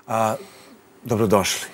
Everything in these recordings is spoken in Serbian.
Dobrodošli.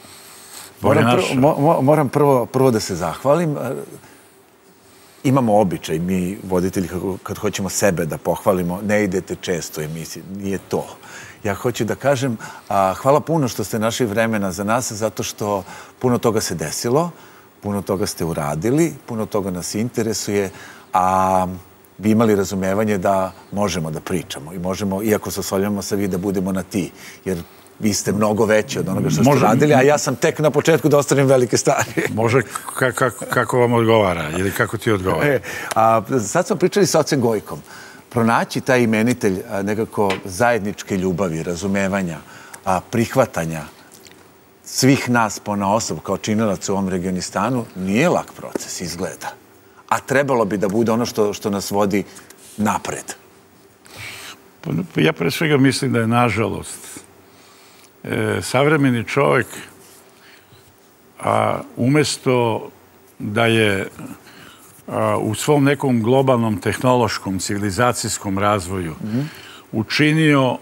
Moram prvo da se zahvalim. Imamo običaj, mi voditelji, kad hoćemo sebe da pohvalimo, ne idete često u emisiji, nije to. Ja hoću da kažem, hvala puno što ste našli vremena za nas, zato što puno toga se desilo, puno toga ste uradili, puno toga nas interesuje, a bi imali razumevanje da možemo da pričamo i možemo, iako se oslovljamo sa vi, da budemo na ti, jer vi ste mnogo veći od onoga što ste radili, a ja sam tek na početku da ostavim velike stvari. Može kako vam odgovara ili kako ti odgovara. Sad smo pričali sa ocem Gojkom. Pronaći taj imenitelj nekako zajedničke ljubavi, razumevanja, prihvatanja svih nas ponaosob kao činilaca u ovom Regionistanu nije lak proces, izgleda. A trebalo bi da bude ono što nas vodi napred. Ja pre svega mislim da je, nažalost, savremeni čovjek, umjesto da je u svom nekom globalnom tehnološkom, civilizacijskom razvoju učinio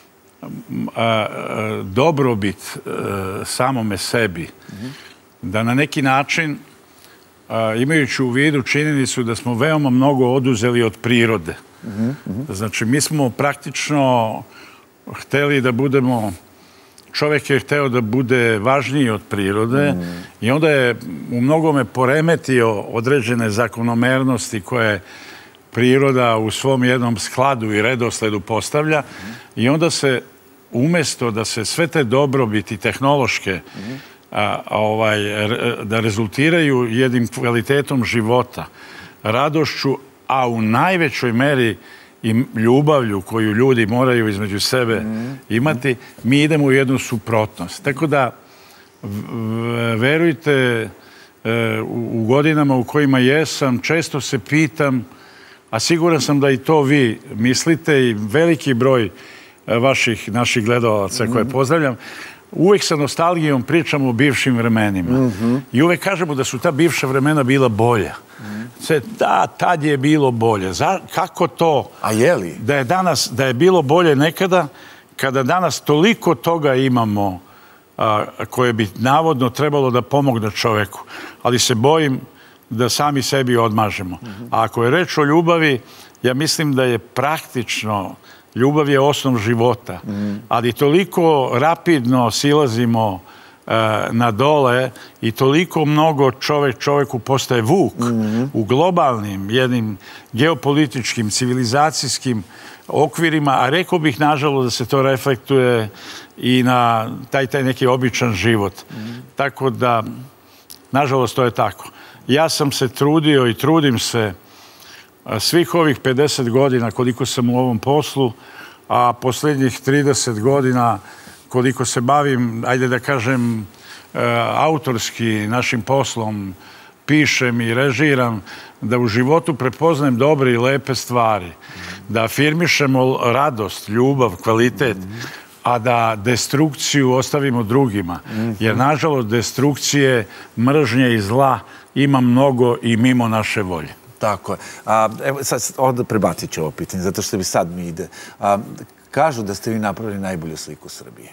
dobrobit samome sebi, da na neki način, imajući u vidu činjenicu da smo veoma mnogo oduzeli od prirode. Znači, mi smo praktično hteli da budemo, čovjek je hteo da bude važniji od prirode i onda je u mnogome poremetio određene zakonomernosti koje priroda u svom jednom skladu i redosledu postavlja i onda se, umjesto da se sve te dobrobiti tehnološke da rezultiraju jednim kvalitetom života, radošću, a u najvećoj meri i ljubavlju koju ljudi moraju između sebe imati, mi idemo u jednu suprotnost. Tako da, verujte, u godinama u kojima jesam, često se pitam, a siguran sam da i to vi mislite i veliki broj naših gledalaca koje pozdravljam, uvek sa nostalgijom pričamo o bivšim vremenima. I uvek kažemo da su ta bivša vremena bila bolja. Da, tad je bilo bolje. Kako to? A je li? Da je bilo bolje nekada, kada danas toliko toga imamo koje bi navodno trebalo da pomogne čoveku. Ali se bojim da sami sebi odmažemo. A ako je reč o ljubavi, ja mislim da je praktično ljubav je osnov života, ali toliko rapidno silazimo na dole i toliko mnogo čoveku postaje vuk u globalnim, jednim geopolitičkim, civilizacijskim okvirima, a rekao bih, nažalost, da se to reflektuje i na taj neki običan život. Tako da, nažalost, to je tako. Ja sam se trudio i trudim se svih ovih 50 godina koliko sam u ovom poslu, a posljednjih 30 godina koliko se bavim, ajde da kažem, autorski našim poslom, pišem i režiram, da u životu prepoznajem dobre i lepe stvari, da afirmišemo radost, ljubav, kvalitet, a da destrukciju ostavimo drugima. Jer, nažalost, destrukcije, mržnje i zla ima mnogo i mimo naše volje. Tako je. Evo, sad ovdje prebacit ću ovo pitanje, zato što bi sad mi ide. Kažu da ste vi napravili najbolju sliku Srbije.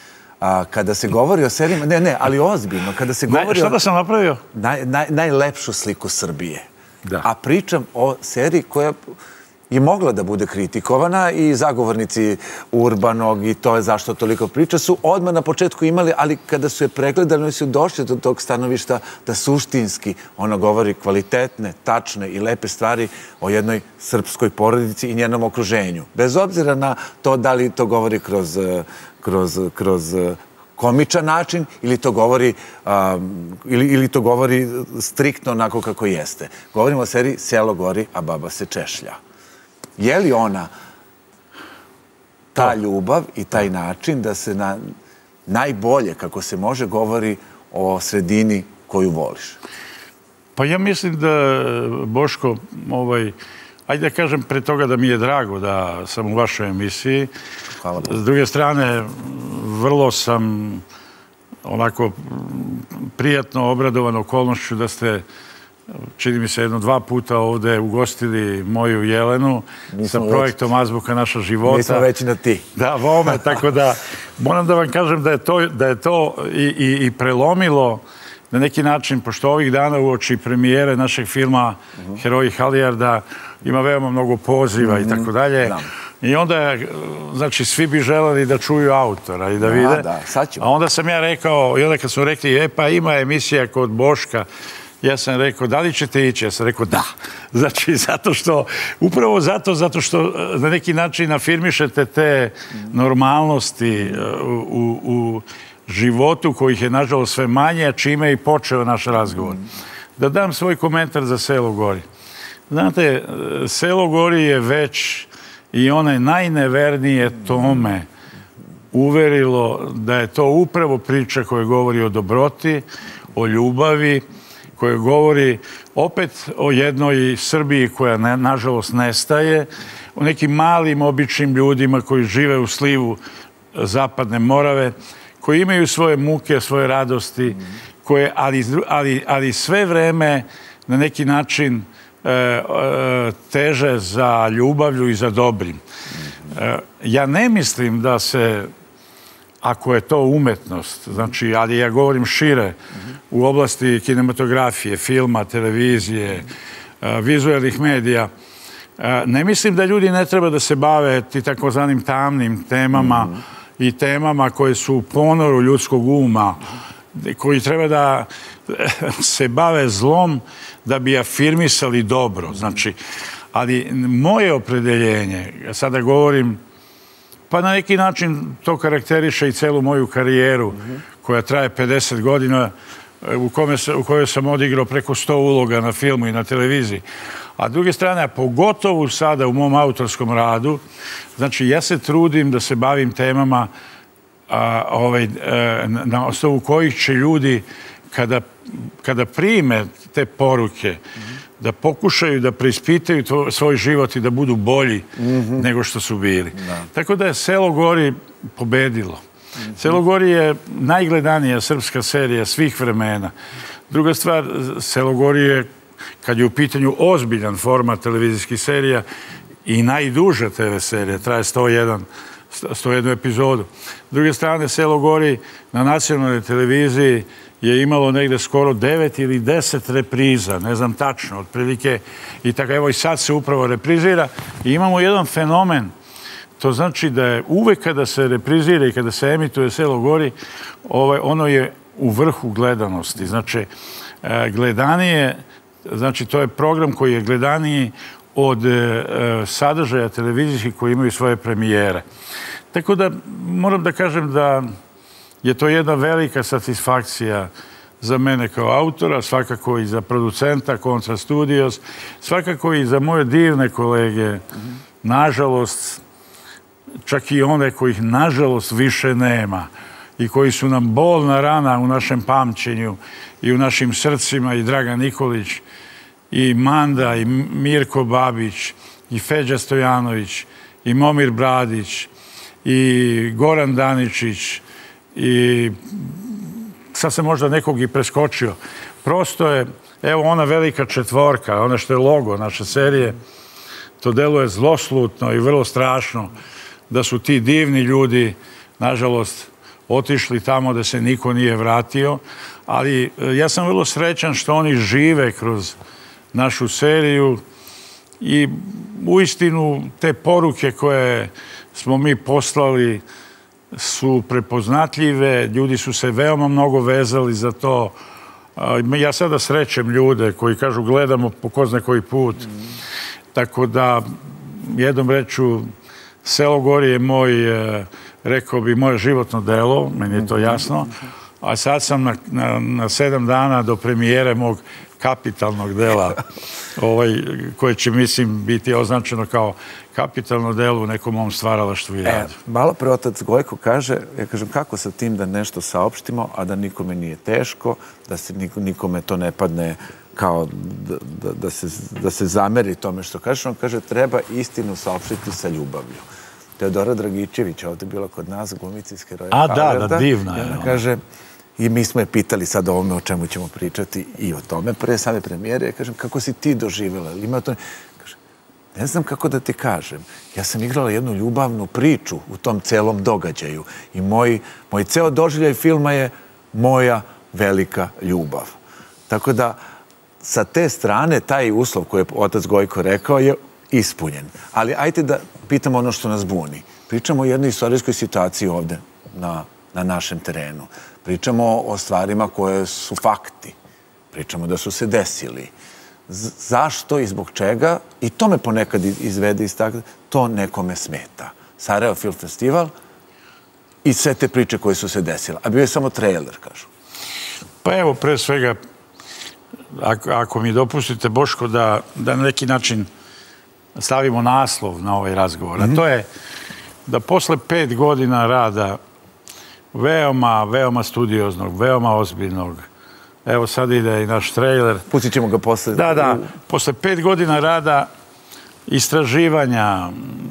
Kada se govori o serijama... Ne, ali ozbiljno. Kada se govori Šta da sam napravio? Najlepšu sliku Srbije. A pričam o seriji koja je mogla da bude kritikovana i zagovornici Urbanog i to je zašto toliko priča su odmah na početku imali, ali kada su je pregledali, oni su došli do tog stanovišta da suštinski ona govori kvalitetne, tačne i lepe stvari o jednoj srpskoj porodici i njenom okruženju. Bez obzira na to da li to govori kroz komičan način ili to govori striktno onako kako jeste. Govorimo o seriji Selo gori, a baba se češlja. Je li ona ta ljubav i taj način da se najbolje, kako se može, govori o sredini koju voliš? Pa ja mislim da, Boško, ajde da kažem pre toga da mi je drago da sam u vašoj emisiji. Hvala Bogu. S druge strane, vrlo sam onako prijatno obradovan okolnošću da ste čini mi se 1-2 puta ovde ugostili moju Jelenu sa projektom Azbuka naša života. Mi smo već na ti. Da, vome, tako da moram da vam kažem da je to i prelomilo na neki način, pošto ovih dana uoči premijere našeg filma Heroji Halijarda ima veoma mnogo poziva i tako dalje. I onda, znači, svi bi želeli da čuju autora i da vide. A onda sam ja rekao, i onda kad su rekli, pa ima emisija kod Boška, ja sam rekao, da li ćete ići? Ja sam rekao, da. Znači, upravo zato što na neki način afirmišete te normalnosti u životu kojih je, nažalost, sve manje, a čime je i počeo naš razgovor. Da dam svoj komentar za Selo Gori. Znate, Selo Gori je već i one najnevernije tome uverilo da je to upravo priča koja govori o dobroti, o ljubavi, koja govori opet o jednoj Srbiji koja, nažalost, nestaje, o nekim malim, običnim ljudima koji žive u slivu Zapadne Morave, koji imaju svoje muke, svoje radosti, ali sve vreme na neki način teže za ljubavlju i za dobrim. Ja ne mislim da se, ako je to umetnost, znači, ali ja govorim šire, u oblasti kinematografije, filma, televizije, vizualnih medija, ne mislim da ljudi ne treba da se bave ti takozvanim tamnim temama i temama koje su u ponoru ljudskog uma, koji treba da se bave zlom da bi afirmisali dobro. Znači, ali moje opredeljenje, sada govorim, pa na neki način to karakteriše i celu moju karijeru koja traje 50 godina, u kojoj sam odigrao preko 100 uloga na filmu i na televiziji. A s druge strane, pogotovo sada u mom autorskom radu, znači ja se trudim da se bavim temama na osnovu kojih će ljudi kada prime te poruke, da pokušaju da preispitaju svoj život i da budu bolji nego što su bili. Tako da je Selo Gori pobedilo. Selo Gori je najgledanija srpska serija svih vremena. Druga stvar, Selo Gori je, kad je u pitanju ozbiljan format televizijskih serija, i najduža TV serija, traje 101 epizodu. S druge strane, Selo Gori na nacionalnoj televiziji je imalo negde skoro 9 ili 10 repriza, ne znam tačno, otprilike. I tako, evo i sad se upravo reprizira. I imamo jedan fenomen. To znači da je uvek kada se reprizira i kada se emituje Selo Gori, ono je u vrhu gledanosti. Znači, gledanije, znači to je program koji je gledaniji od sadržaja televizijskih koji imaju svoje premijere. Tako da moram da kažem da je to jedna velika satisfakcija za mene kao autora, svakako i za producenta Kontra Studios, svakako i za moje divne kolege. Nažalost, čak i one kojih nažalost više nema i koji su nam bolna rana u našem pamćenju i u našim srcima, i Dragan Nikolić, i Manda, i Mirko Babić, i Feđa Stojanović, i Momir Bradić, i Goran Daničić, i sad sam možda nekog i preskočio. Prosto je, evo ona velika četvorka, ona što je logo naše serije, to deluje zloslutno i vrlo strašno da su ti divni ljudi, nažalost, otišli tamo da se niko nije vratio, ali ja sam vrlo srećan što oni žive kroz našu seriju i uistinu te poruke koje smo mi poslali su prepoznatljive, ljudi su se veoma mnogo vezali za to. Ja sada srećem ljude koji kažu gledamo po ko zna koji put. Tako da, jednom reču, Selo Gori je moj, rekao bi, moje životno delo, meni je to jasno, a sad sam na 7 dana do premijere mog kapitalnog dela, koje će, mislim, biti označeno kao kapitalno delo u nekom mom stvaralaštvu i radu. Malo pre otac Gojko kaže, ja kažem, kako sa tim da nešto saopštimo, a da nikome nije teško, da se nikome to ne padne kao da se zameri tome što kažeš. On kaže, treba istinu saopštiti sa ljubavlju. Teodora Dragičević ovdje bila kod nas, glumica iz Heroja Halijarda. Da, divna je. Ona kaže, I mi smo je pitali sad o ovome o čemu ćemo pričati i o tome pre same premijere. Ja kažem, kako si ti doživjela? Ima to... Kaže, ne znam kako da ti kažem. Ja sam igrala jednu ljubavnu priču u tom celom događaju. I moj ceo doživljaj filma je moja velika ljubav. Tako da, sa te strane, taj uslov koji je otac Gojko rekao je ispunjen. Ali ajte da pitamo ono što nas buni. Pričamo o jednoj istorijskoj situaciji ovde na našem terenu. Pričamo o stvarima koje su fakti. Pričamo da su se desili. Zašto i zbog čega, i to me ponekad izvede iz takve, to nekome smeta. Sarajevo Film Festival i sve te priče koje su se desile. A bio je samo trailer, kažu. Pa evo, pre svega, ako mi dopustite, Boško, da na neki način stavimo naslov na ovaj razgovor. A to je da posle 5 godina rada veoma studioznog, veoma ozbiljnog, evo sad ide i naš trailer. Pustit ćemo ga posle. Da, posle 5 godina rada, istraživanja,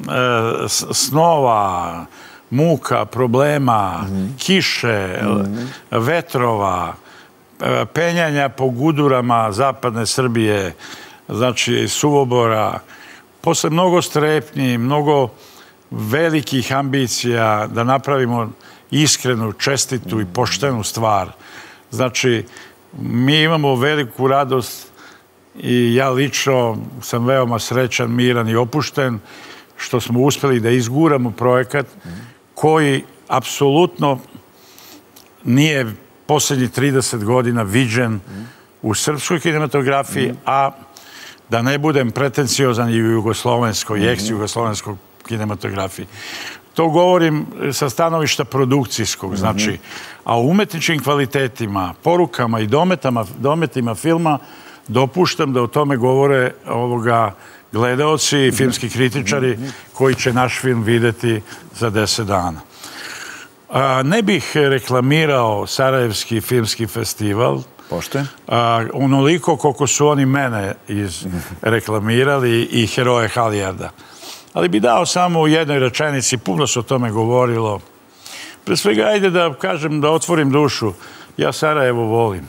snova, muka, problema, kiše, vetrova, penjanja po gudurama zapadne Srbije, znači Suvobora, posle mnogo strepnji, mnogo velikih ambicija da napravimo iskrenu, čestitu i poštenu stvar. Znači, mi imamo veliku radost i ja lično sam veoma srećan, miran i opušten što smo uspeli da izguramo projekat koji apsolutno nije posljednjih 30 godina viđen u srpskoj kinematografiji, a da ne budem pretenciozan i u jugoslovenskoj, i ex-jugoslovenskoj kinematografiji. To govorim sa stanovišta produkcijskog, znači, a u umetničkim kvalitetima, porukama i dometima filma dopuštam da o tome govore gledaoci i filmski kritičari koji će naš film videti za 10 dana. Ne bih reklamirao Sarajevski filmski festival, onoliko koliko su oni mene reklamirali i Heroje Halijarda. Ali bi dao samo u jednoj rečenici, puno se o tome govorilo. Pre svega, ajde da kažem, da otvorim dušu. Ja Sarajevo volim.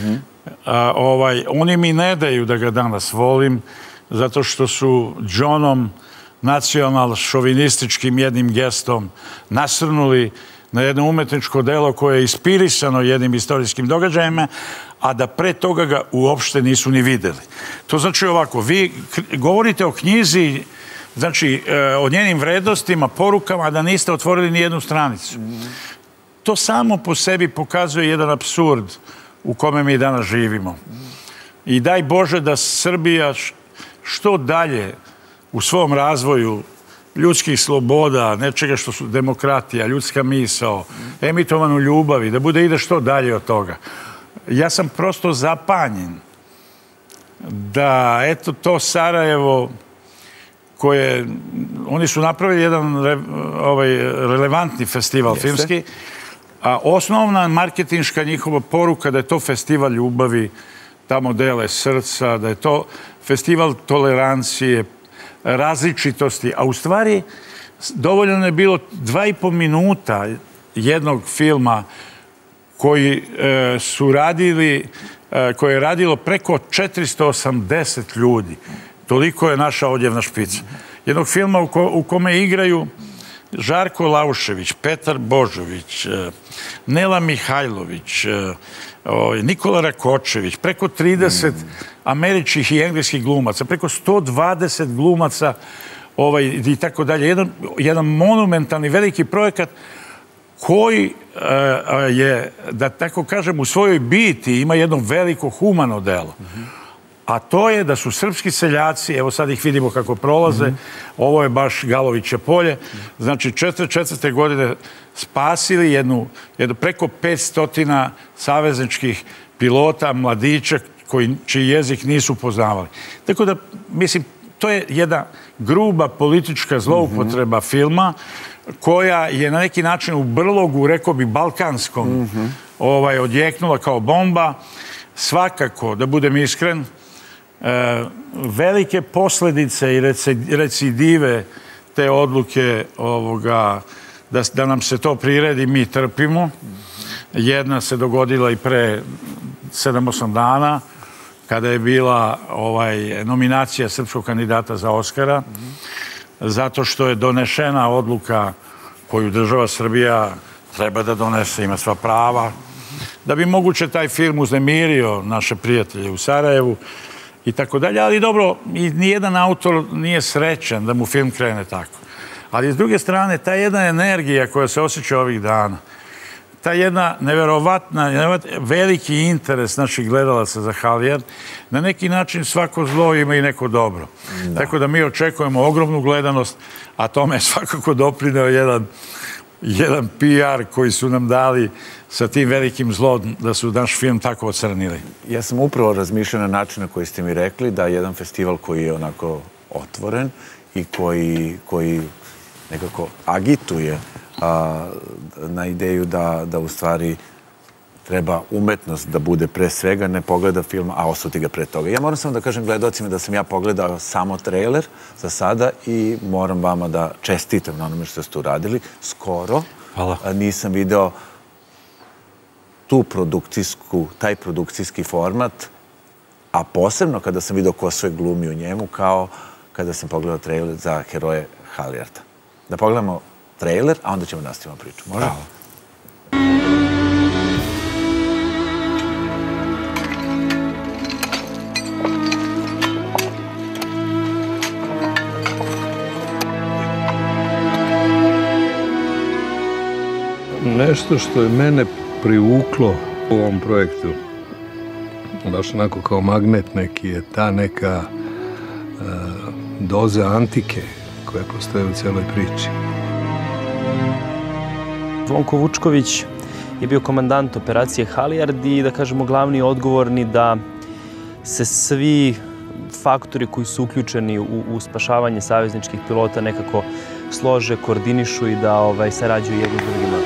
Oni mi ne daju da ga danas volim, zato što su Johnom nacional-šovinističkim jednim gestom nasrnuli na jedno umetničko delo koje je inspirisano jednim istorijskim događajima, a da pre toga ga uopšte nisu ni videli. To znači ovako, vi govorite o knjizi, znači o njenim vrednostima, porukama, a da niste otvorili ni jednu stranicu. To samo po sebi pokazuje jedan apsurd u kome mi danas živimo. I daj Bože da Srbija što dalje u svom razvoju ljudskih sloboda, nečega što su demokratija, ljudska misao, emitovanu ljubavi, da ide što dalje od toga. Ja sam prosto zapanjen da, eto, to Sarajevo koje, oni su napravili jedan relevantni festival filmski, a osnovna marketinška njihova poruka da je to festival ljubavi, tamo dele srca, da je to festival tolerancije, različitosti, a u stvari dovoljno je bilo 2,5 minuta jednog filma koji su radili, koje je radilo preko 480 ljudi. Toliko je naša odjevna špica. Jednog filma u kome igraju Žarko Laušević, Petar Božović, Nela Mihajlović, Nikola Rakočević, preko 30 američkih i engleskih glumaca, preko 120 glumaca i tako dalje. Jedan monumentalni veliki projekat koji je, da tako kažem, u svojoj biti ima jedno veliko humano delo. A to je da su srpski seljaci, evo sad ih vidimo kako prolaze, ovo je baš Galoviće polje, znači 44. godine spasili jednu preko 500 savezničkih pilota, mladića, čiji jezik nisu poznavali. Tako da, mislim, to je jedna gruba politička zloupotreba filma, koja je na neki način u brlogu, rekao bi, balkanskom, odjeknula kao bomba. Svakako, da budem iskren, velike posljedice i recidive te odluke da nam se to priredi, mi trpimo. Jedna se dogodila i pre 7-8 dana, kada je bila nominacija srpskog kandidata za Oskara, zato što je donešena odluka koju država Srbija treba da donese, ima sva prava, da bi moguće taj film uznemirio naše prijatelje u Sarajevu i tako dalje. Ali dobro, nijedan autor nije srećan da mu film krene tako. Ali s druge strane, ta jedna energija koja se osjeća ovih dana, ta jedna neverovatna, veliki interes naših gledalaca za Halijard, na neki način svako zlo ima i neko dobro. Tako da mi očekujemo ogromnu gledanost, a tome je svakako doprineo jedan PR koji su nam dali sa tim velikim zlom da su naš film tako ocrnili. Ja sam upravo razmišljao na način na koji ste mi rekli da jedan festival koji je onako otvoren i koji nekako agituje na ideju da u stvari treba umetnost da bude pre svega, ne pogleda film, a osuti ga pre toga. Ja moram samo da kažem gledalcima da sam ja pogledao samo trailer za sada i moram vama da čestitam na onome što ste uradili. Skoro nisam video taj produkcijski format, a posebno kada sam video ko sve glumi u njemu, kao kada sam pogledao trailer za Heroje Halijarda. Da pogledamo trailer, a onda ćemo nastaviti priču. Može? Nešto što je mene privuklo u ovom projektu, baš onako kao magnet neki, je ta neka doza antike koja postoje u cijeloj priči. Zvonko Vučković je bio komandant operacije Halijard i, da kažemo, glavni odgovorni da se svi faktori koji su uključeni u spašavanje savezničkih pilota nekako slože, koordinišu i da sarađuju jedni s drugima.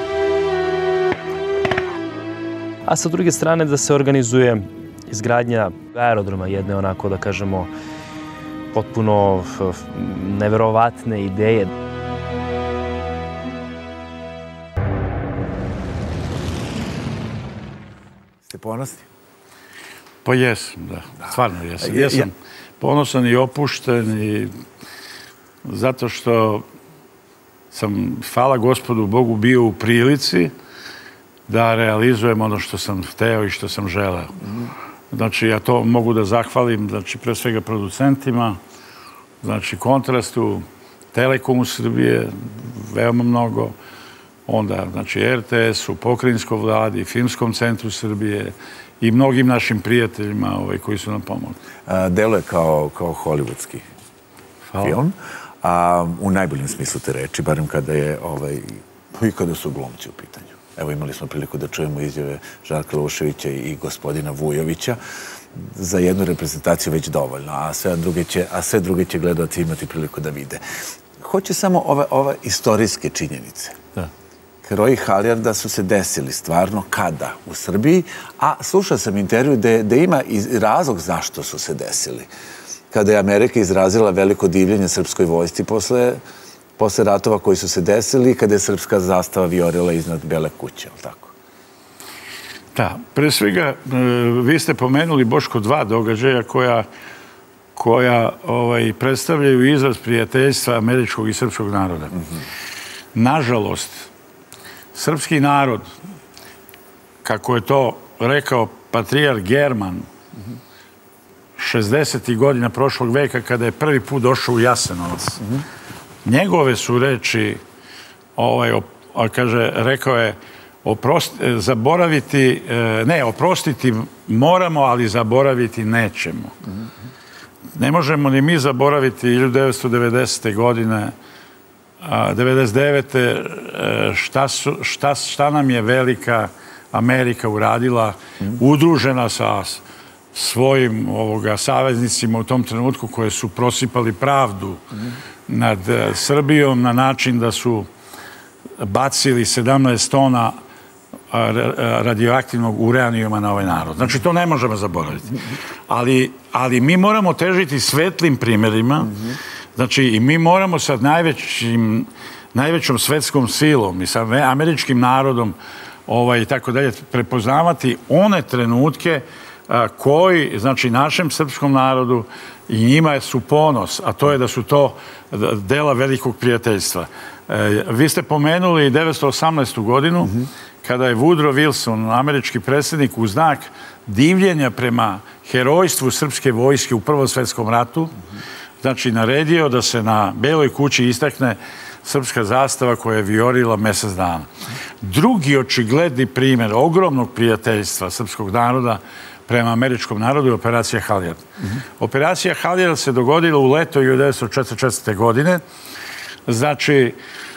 A sa druge strane da se organizuje izgradnja aerodroma, jedne onako, da kažemo, potpuno neverovatne ideje. Ste ponosni? Pa jesam, da. Stvarno jesam. Jesam ponosan i opušten i zato što sam, hvala Gospodu Bogu, bio u prilici da realizujem ono što sam hteo i što sam želeo. Znači, ja to mogu da zahvalim, znači, pre svega producentima, znači, Kontrastu, Telekomu Srbije, veoma mnogo, onda, znači, RTS-u, Pokrajinskoj vladi, Filmskom centru Srbije i mnogim našim prijateljima koji su nam pomogli. Deluje kao hollywoodski film, u najboljem smislu te reči, barem kada je i kada su glumci u pitanju. Evo, imali smo priliku da čujemo izjave Žarka Luševića i gospodina Vujovića. Za jednu reprezentaciju već dovoljno, a sve druge će gledalci imati priliku da vide. Hoće samo ove istorijske činjenice. Heroji Halijarda su se desili stvarno kada u Srbiji, a slušao sam intervju da ima i razlog zašto su se desili. Kada je Amerika izrazila veliko divljenje srpskoj vojsci posle ratova koji su se desili i kada je srpska zastava vijorila iznad Bele kuće, ali tako? Da, pre svega, vi ste pomenuli, Boško, 2 događaja koja predstavljaju izraz prijateljstva američkog i srpskog naroda. Nažalost, srpski narod, kako je to rekao patrijarh German, 60. godina prošlog veka, kada je prvi put došao u Jasenovac, njegove su reči, rekao je, oprostiti moramo, ali zaboraviti nećemo. Ne možemo ni mi zaboraviti 1990. godine, 1999. šta nam je velika Amerika uradila, udružena sa svojim saveznicima u tom trenutku koje su prosipali pravdu nad Srbijom na način da su bacili 17 tona radioaktivnog uranijuma na ovaj narod. Znači, to ne možemo zaboraviti. Ali mi moramo težiti svetlim primjerima, znači, i mi moramo sa najvećom svetskom silom i sa američkim narodom i tako dalje, prepoznavati one trenutke koji, znači, našem srpskom narodu i njima su ponos, a to je da su to dela velikog prijateljstva. Vi ste pomenuli 1918. godinu, kada je Woodrow Wilson, američki predsjednik, u znak divljenja prema herojstvu srpske vojske u Prvom svjetskom ratu, znači, naredio da se na Beloj kući istakne srpska zastava koja je vijorila mjesec dana. Drugi očigledni primjer ogromnog prijateljstva srpskog naroda prema američkom narodu je operacija Halijard. Operacija Halijard se dogodila u leto 1944. godine. Znači,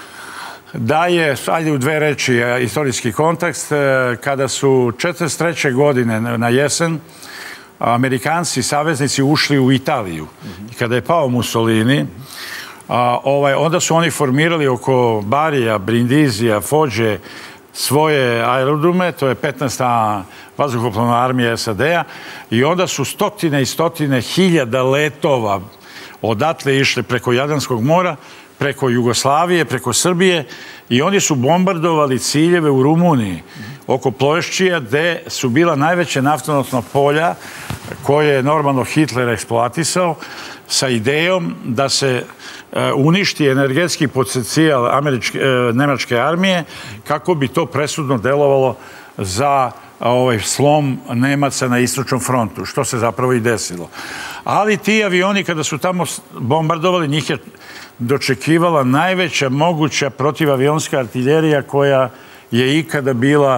da je, ajde u dve reči, istorijski kontekst, kada su 1943. godine na jesen Amerikanci, saveznici, ušli u Italiju. I kada je pao Mussolini, onda su oni formirali oko Barija, Brindizija, Fođe svoje aerodrome, to je 15. vazduhoplovna armija SAD-a, i onda su stotine i stotine hiljada letova odatle išli preko Jadranskog mora, preko Jugoslavije, preko Srbije, i oni su bombardovali ciljeve u Rumuniji, oko Ploešćija, gde su bila najveća naftonosna polja koje je normalno Hitler eksploatisao sa idejom da se uništi energetski potencijal nemačke armije kako bi to presudno delovalo za slom Nemaca na istočnom frontu, što se zapravo i desilo. Ali ti avioni, kada su tamo bombardovali, njih je dočekivala najveća moguća protivavionska artiljerija koja je ikada bila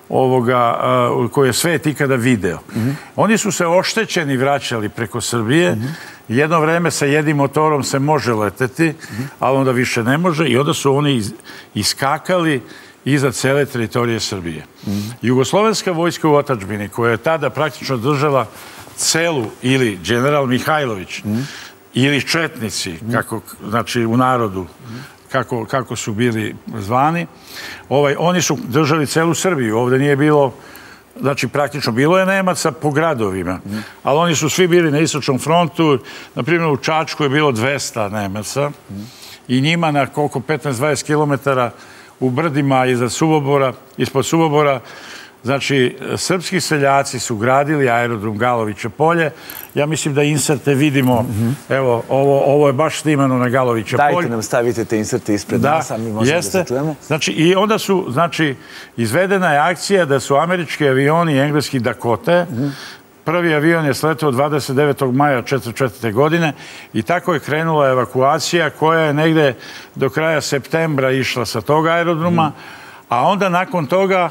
koju je svet ikada video. Oni su se oštećeni vraćali preko Srbije. Jedno vreme sa jednim motorom se može leteti, ali onda više ne može, i onda su oni iskakali iza cele teritorije Srbije. Jugoslovenska vojska u otadžbini, koja je tada praktično držala celu, ili general Mihajlović, ili četnici, znači u narodu, kako su bili zvani, oni su držali celu Srbiju. Ovdje nije bilo, znači praktično bilo je Nemaca po gradovima, ali oni su svi bili na istočnom frontu. Na primjer, u Čačku je bilo 200 Nemaca i njima na koliko 15-20 kilometara u brdima ispod Subobora, znači, srpski seljaci su gradili aerodrom Galoviće polje. Ja mislim da inserte vidimo, evo, ovo je baš snimano na Galoviće polje. Dajte nam, stavite te inserte ispred nas, a mi možemo da se čujemo. Znači, i onda su, znači, izvedena je akcija da su američki avioni, engleski Dakota, prvi avion je sletao 29. maja 1944. godine i tako je krenula evakuacija koja je negde do kraja septembra išla sa tog aerodroma, a onda nakon toga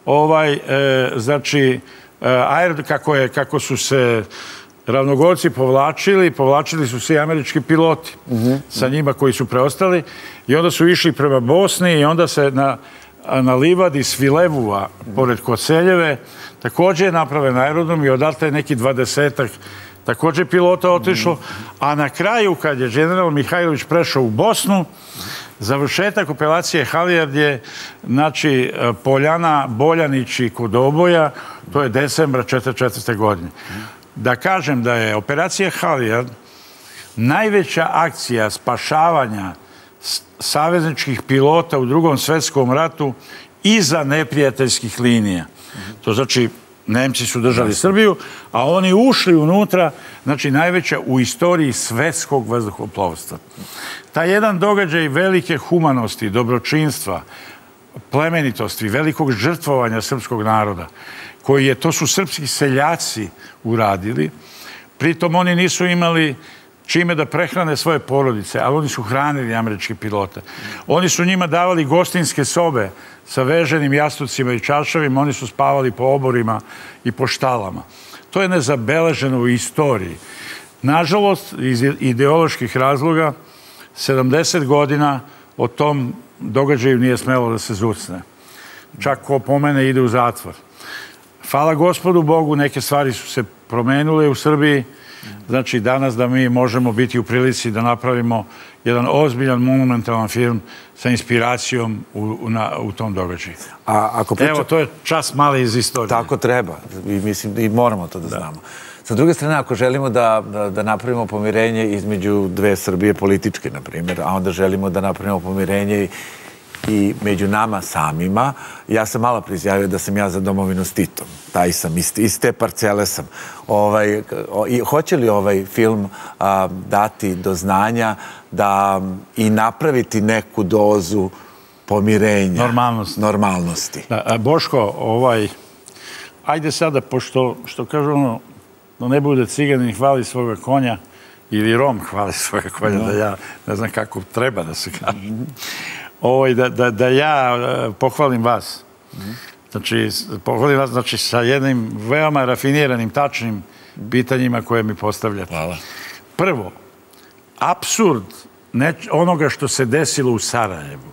znači, kako su se ravnogorci povlačili su svi američki piloti sa njima koji su preostali, i onda su išli prema Bosni, i onda se na livadi Svilevua, pored Koceljeve, također je napraven aerodrom, i odatle je neki 20-ak također pilota otišlo, a na kraju, kad je general Mihajlović prešao u Bosnu, završetak operacije Halijard je, znači, Poljana, Boljanići kod Oboja, to je decembra 1944. godine. Da kažem da je operacija Halijard najveća akcija spašavanja savezničkih pilota u Drugom svjetskom ratu iza neprijateljskih linija. To znači, Nemci su držali Srbiju, a oni ušli unutra, znači najveća u istoriji svetskog vazduhoplovstva. Taj jedan događaj velike humanosti, dobročinstva, plemenitosti, velikog žrtvovanja srpskog naroda, to su srpski seljaci uradili, pritom oni nisu imali čime da prehrane svoje porodice, ali oni su hranili američke pilote. Oni su njima davali gostinske sobe sa veženim jastucima i čaršavima, oni su spavali po oborima i po štalama. To je nezabeleženo u istoriji. Nažalost, iz ideoloških razloga, 70 godina o tom događaju nije smelo da se zucne. Čak ko pomene ide u zatvor. Hvala Gospodu Bogu, neke stvari su se promenule u Srbiji. Znači, danas da mi možemo biti u prilici da napravimo jedan ozbiljan, monumentalan film sa inspiracijom u tom događaju. Evo, to je čas mali iz istorije. Tako treba. Mislim, i moramo to da znamo. Sa druge strane, ako želimo da napravimo pomirenje između dve Srbije političke, na primjer, a onda želimo da napravimo pomirenje i među nama samima. Ja sam malo izjavio da sam ja za domovinu s Titom. Taj sam, iz te parcele sam. Hoće li ovaj film dati do znanja da i napraviti neku dozu pomirenja, normalnosti? Boško, ajde sada, pošto, što kažu ono, da ne bude ciganin hvali svoga konja, ili Rom hvali svoga konja, da ja ne znam kako treba da se kaže. Da ja pohvalim vas. Znači, pohvalim vas sa jednim veoma rafiniranim, tačnim pitanjima koje mi postavljate. Hvala. Prvo, apsurd onoga što se desilo u Sarajevu.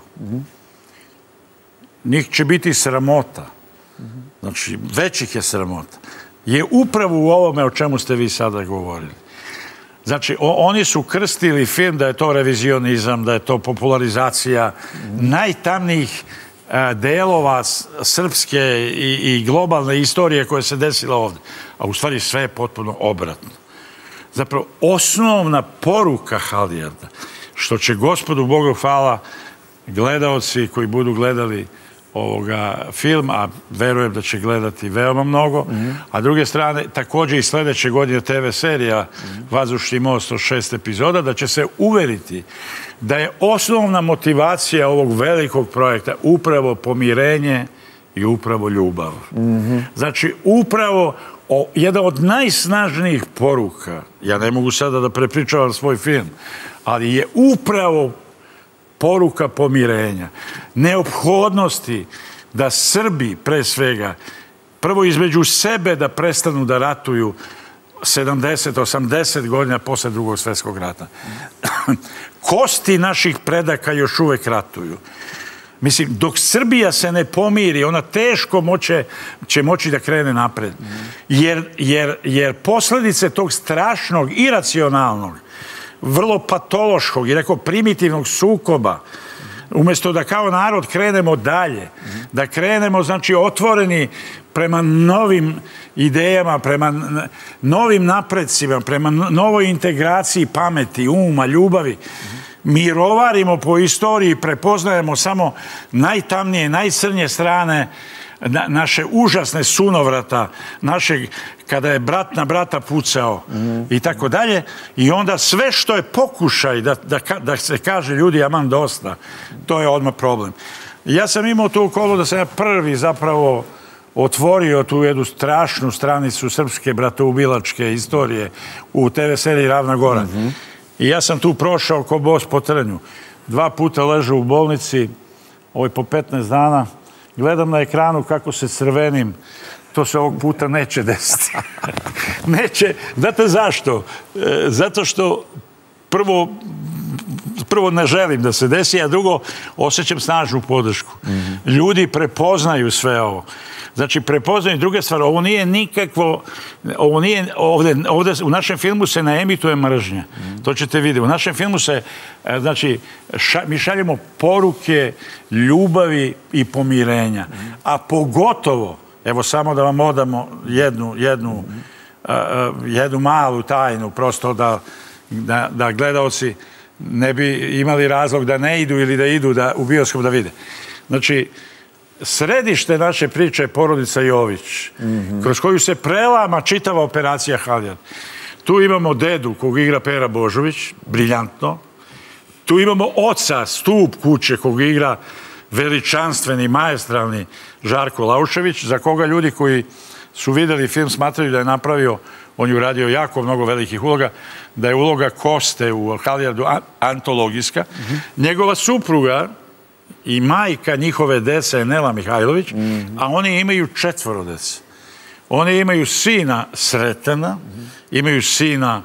Njih će biti sramota. Znači, većih je sramota. Je upravo u ovome o čemu ste vi sada govorili. Znači, oni su krstili film da je to revizionizam, da je to popularizacija najtamnijih delova srpske i globalne istorije koje se desila ovdje. A u stvari sve je potpuno obratno. Zapravo, osnovna poruka Halijarda, što će Gospodu Bogu hvala gledaoci koji budu gledali ovoga film, a verujem da će gledati veoma mnogo, a druge strane, također i sljedeće godine TV serija Vazdušni most od 6 epizoda, da će se uveriti da je osnovna motivacija ovog velikog projekta upravo pomirenje i upravo ljubav. Znači, upravo jedna od najsnažnijih poruka, ja ne mogu sada da prepričavam svoj film, ali je upravo poruka pomirenja, neophodnosti da Srbi, pre svega, prvo između sebe da prestanu da ratuju 70-80 godina posle Drugog svjetskog rata. Kosti naših predaka još uvek ratuju. Mislim, dok Srbija se ne pomiri, ona teško će moći da krene napred. Jer posljedice tog strašnog, iracionalnog, vrlo patološkog i rekao primitivnog sukoba, umjesto da kao narod krenemo dalje, da krenemo, znači, otvoreni prema novim idejama, prema novim napredcima, prema novoj integraciji pameti, uma, ljubavi, mi rovarimo po istoriji, prepoznajemo samo najtamnije, najcrnje strane naše užasne sunovrata, našeg, kada je brat na brata pucao i tako dalje. I onda sve što je pokušaj da se kaže ljudi, aman dosta, to je odmah problem. Ja sam imao tu okolo da sam ja prvi zapravo otvorio tu jednu strašnu stranicu srpske bratoubilačke istorije u TV seriji Ravna Gora. I ja sam tu prošao ko bos po trnju. 2 puta ležao u bolnici, po 15 dana. Gledam na ekranu kako se crvenim. To se ovog puta neće desiti. Neće. Znate zašto? Zato što prvo ne želim da se desi, a drugo osjećam snažnu podršku. Ljudi prepoznaju sve ovo. Znači, prepoznaju druge stvari. Ovo nije nikakvo... Ovdje u našem filmu se ne emituje mržnja. To ćete vidjeti. U našem filmu se, znači, mi šaljemo poruke ljubavi i pomirenja. A pogotovo, evo samo da vam odamo jednu malu tajnu, prosto da gledaoci ne bi imali razlog da ne idu ili da idu u bioskop da vide. Znači, središte naše priče je porodica Jović, kroz koju se prelama čitava operacija Halijard. Tu imamo dedu kog igra Pera Božović, briljantno. Tu imamo oca, stup kuće kog igra veličanstveni, maestralni Žarko Laušević, za koga ljudi koji su vidjeli film smatraju da je napravio, on je uradio jako mnogo velikih uloga, da je uloga Koste u Halijardu antologijska. Njegova supruga i majka njihove dece je Nela Mihajlović, a oni imaju 4 dece. Oni imaju sina Sretana, imaju sina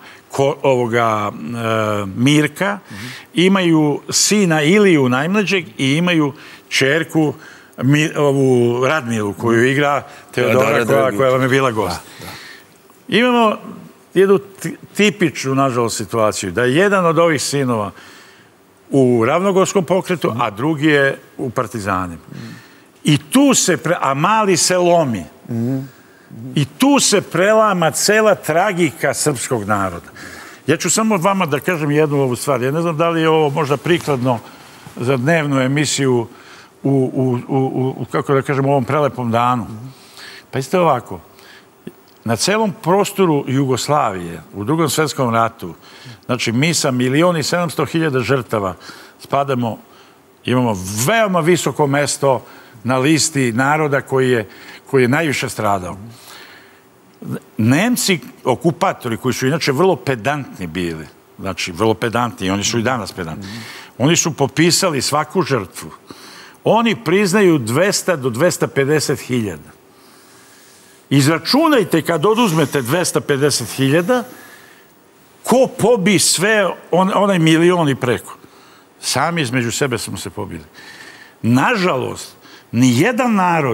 Mirka, imaju sina Iliju najmlađeg i imaju čerku Radmilu koju igra Teodora koja vam je bila gost. Imamo jednu tipičnu, nažalost, situaciju da je jedan od ovih sinova u Ravnogorskom pokretu, a drugi je u Partizanima. I tu se, a mali se lomi. I tu se prelama cela tragika srpskog naroda. Ja ću samo vama da kažem jednu ovu stvar. Ja ne znam da li je ovo možda prikladno za dnevnu emisiju kako da kažem, u ovom prelepom danu. Pa isto ovako, na celom prostoru Jugoslavije, u Drugom svjetskom ratu, znači mi sa 1.700.000 žrtava spadamo, imamo veoma visoko mesto na listi naroda koji je najviše stradao. Nemci, okupatori, koji su inače vrlo pedantni bili, znači vrlo pedantni, i oni su i danas pedantni, oni su popisali svaku žrtvu. Oni priznaju 200 do 250.000. Izračunajte kad oduzmete 250.000, ko pobi sve onaj milion i preko. Sami između sebe smo se pobili. Nažalost, nijedan narod,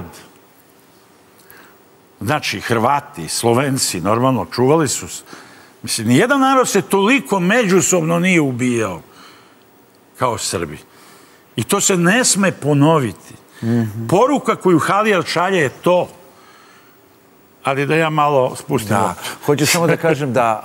znači Hrvati, Slovenci, normalno, čuvali su se. Mislim, nijedan narod se toliko međusobno nije ubijao kao Srbi. I to se ne sme ponoviti. Poruka koju Halijard šalje je to. Ali da ja malo spustim. Da, hoću samo da kažem da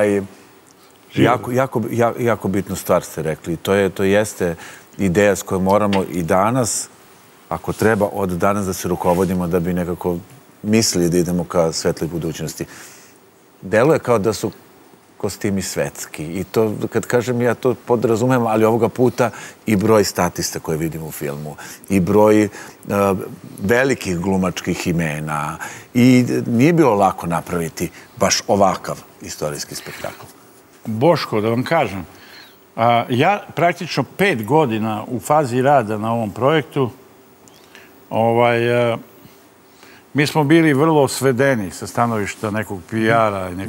jako bitnu stvar ste rekli. To jeste ideja s kojom moramo i danas, ako treba, od danas da se rukovodimo da bi nekako mislili da idemo ka svetloj budućnosti. Deluje kao da su kostimi svetski. I to, kad kažem, ja to podrazumem, ali ovoga puta i broj statista koje vidimo u filmu, i broj velikih glumačkih imena. I nije bilo lako napraviti baš ovakav istorijski spektakl. Boško, da vam kažem, ja praktično 5 godina u fazi rada na ovom projektu, mi smo bili vrlo svedeni sa stanovišta nekog PR-a i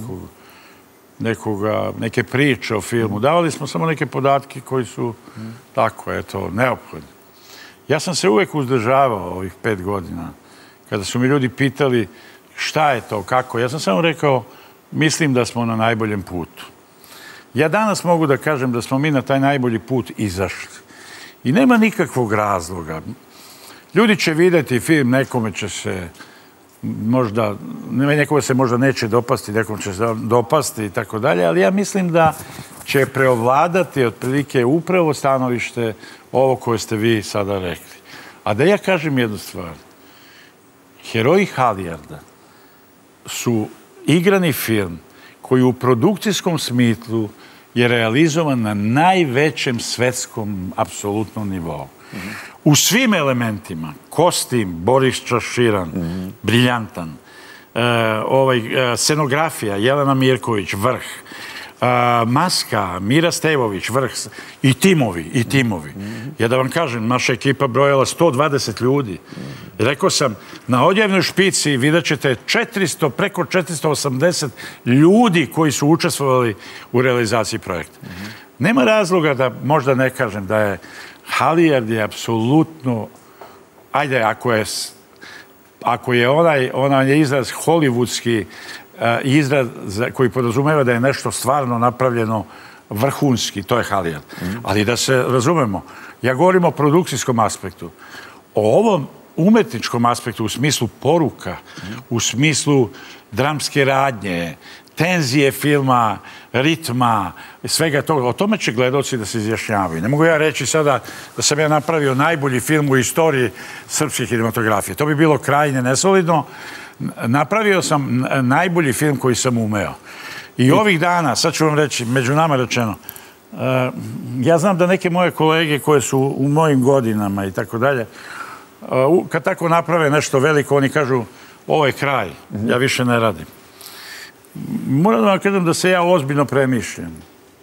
neke priče o filmu. Davali smo samo neke podatke koji su tako, eto, neophodni. Ja sam se uvek uzdržavao ovih 5 godina. Kada su mi ljudi pitali šta je to, kako, ja sam samo rekao, mislim da smo na najboljem putu. Ja danas mogu da kažem da smo mi na taj najbolji put izašli. I nema nikakvog razloga. Ljudi će vidjeti film, nekome će se možda, nekome se možda neće dopasti, nekom će se dopasti i tako dalje, ali ja mislim da će preovladati otprilike upravo stanovište ovo koje ste vi sada rekli. A da ja kažem jednu stvar. Heroji Halijarda su igrani film koji u produkcijskom smislu je realizovan na najvećem svetskom apsolutnom nivou. U svim elementima, kostim, Boris Čaširan, briljantan, scenografija, Jelena Mirković, vrh, maska, Mira Stevović, vrh, i timovi. Ja da vam kažem, naša ekipa brojala 120 ljudi. Rekao sam, na odjevnoj špici vidjet ćete preko 480 ljudi koji su učestvovali u realizaciji projekta. Nema razloga da možda ne kažem da je Halijard je apsolutno, ajde, ako je onaj izraz hollywoodski izraz koji podrazumeva da je nešto stvarno napravljeno vrhunski, to je Halijard. Ali da se razumemo, ja govorim o produkcijskom aspektu. O ovom umetničkom aspektu u smislu poruka, u smislu dramske radnje, tenzije filma, ritma, svega toga. O tome će gledaoci da se izjašnjavaju. Ne mogu ja reći sada da sam ja napravio najbolji film u istoriji srpske kinematografije. To bi bilo krajnje nesolidno. Napravio sam najbolji film koji sam umeo. I ovih dana, sad ću vam reći, među nama rečeno, ja znam da neke moje kolege koje su u mojim godinama i tako dalje, kad tako naprave nešto veliko, oni kažu, ovo je kraj, ja više ne radim. Moram da vam kažem da se ja ozbiljno premišljam.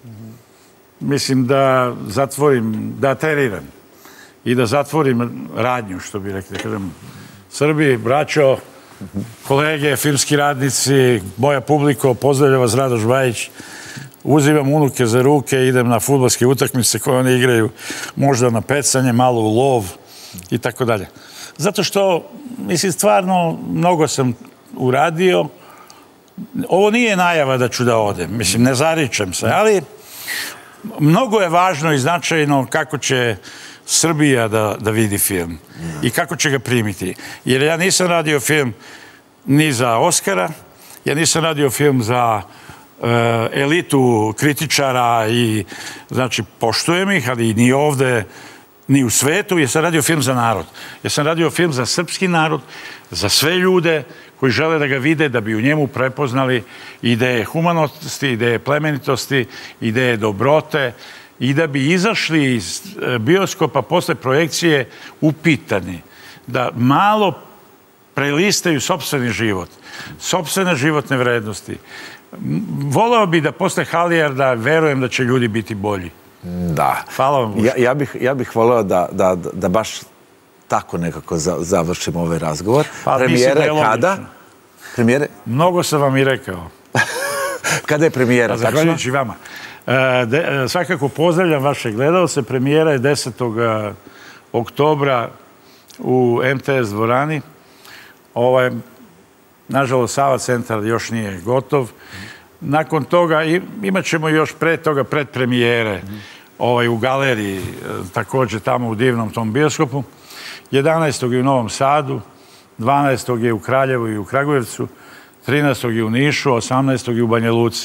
Mislim da zatvorim, da ateriram i da zatvorim radnju, što bi rekli. Kažem, Srbi, braćo, kolege, filmski radnici, moja publiko, pozdravljam vas Radoš Bajić. Uzimam unuke za ruke, idem na fudbalske utakmice koje oni igraju, možda na pecanje, malo u lov i tako dalje. Zato što, mislim, stvarno, mnogo sam uradio. Ovo nije najava da ću da odem, mislim, ne zaričem se, ali mnogo je važno i značajno kako će Srbija da vidi film i kako će ga primiti. Jer ja nisam radio film ni za Oskara, ja nisam radio film za elitu kritičara i, znači, poštujem ih, ali ni ovde ni u svetu, jer sam radio film za narod. Jer sam radio film za srpski narod, za sve ljude koji žele da ga vide, da bi u njemu prepoznali ideje humanosti, ideje plemenitosti, ideje dobrote i da bi izašli iz bioskopa posle projekcije upitani, da malo prelistaju sopstveni život, sopstvene životne vrednosti. Voleo bi da posle Halijarda verujem da će ljudi biti bolji. Da. Hvala vam. Ja bih voleo da baš tako nekako završimo ovaj razgovor. Premijera je kada? Premijere? Mnogo sam vam i rekao. Kada je premijera? Zahvaljujući vama. Svakako pozdravljam vaše gledalce. Premijera je 10. oktobra u MTS dvorani. Nažalost, Sava centar još nije gotov. Nakon toga imat ćemo još pre toga predpremijere u galeriji, također tamo u divnom tom bioskopu. 11. je u Novom Sadu, 12. je u Kraljevu i u Kragujevcu, 13. je u Nišu, 18. je u Banja Luci.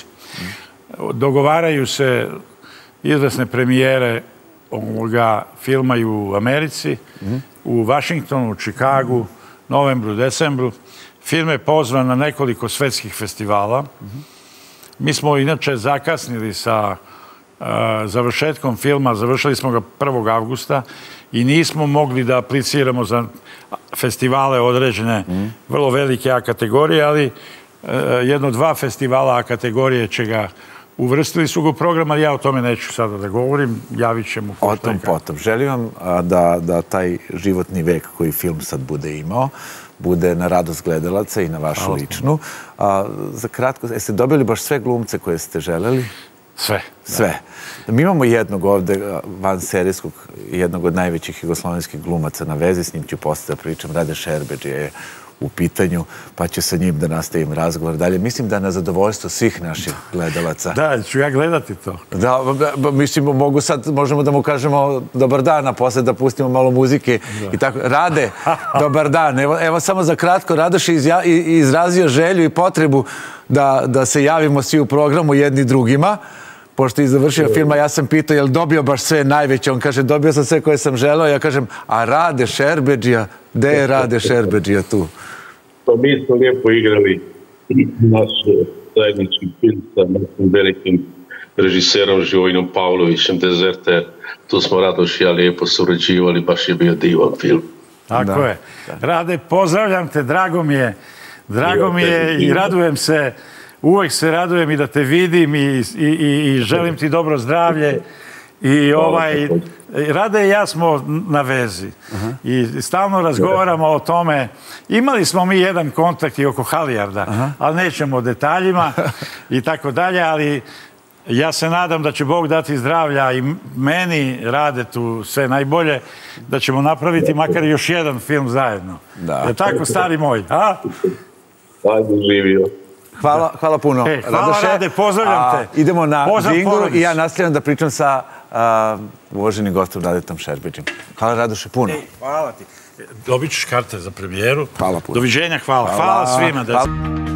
Dogovaraju se izvesne premijere ovoga filma i u Americi, u Vašingtonu, u Čikagu, novembru, decembru. Film je pozvan na nekoliko svetskih festivala. Mi smo inače zakasnili sa završetkom filma, završili smo ga 1. avgusta i nismo mogli da apliciramo za festivale određene vrlo velike A kategorije, ali 1-2 festivala A kategorije će ga uvrstili su ga u program, ali ja o tome neću sada da govorim, javit ćemo. O tom potom. Želim vam da taj životni vek koji film sad bude imao, bude na radost gledalaca i na vašu ličnu. Za kratko, jeste dobili baš sve glumce koje ste želeli? Sve. Sve. Mi imamo jednog ovde vanserijskog, jednog od najvećih jugoslovenskih glumaca na vezi, s njim ću posle da pričam, Rade Šerbedžija je u pitanju, pa ću sa njim da nastavim razgovor dalje. Mislim da na zadovoljstvo svih naših gledalaca. Da, ću ja gledati to. Da, mislim, možemo da mu kažemo dobar dan, a posle da pustimo malo muzike i tako. Rade, dobar dan. Evo samo za kratko, Radoš je izrazio želju i potrebu da se javimo svi u programu jedni drugima. Pošto je završio filma, ja sam pitao je li dobio baš sve najveće. On kaže, dobio sam sve koje sam želeo. Ja kažem, a Rade Šerbedžija? Gde je Rade Šerbedžija tu? Pa mi smo lijepo igrali naš zajednički film sa našim velikim režiserom Živojinom Pavlovićem, Dezerter. Tu smo Radoš i ja lijepo surađivali, baš je bio divan film. Tako je. Rade, pozdravljam te, drago mi je i radujem se. Uvek se radujem i da te vidim i želim ti dobro zdravlje. I Rade i ja smo na vezi i stalno razgovaramo o tome. Imali smo mi jedan kontakt i oko Halijarda, ali nećemo o detaljima i tako dalje, ali ja se nadam da će Bog dati zdravlja i meni, Rade, tu sve najbolje, da ćemo napraviti makar još jedan film zajedno. Je tako, stari moj? Ajde, živio. Hvala puno. Hvala, Rade, pozdravljam te. Idemo na džinglu i ja nastavljam da pričam sa uvaženim gostom Radetom Šerbedžijom. Hvala, Radoše, puno. Hvala ti. Dobit ćeš karte za premijeru. Hvala puno. Doviđenja, hvala. Hvala svima.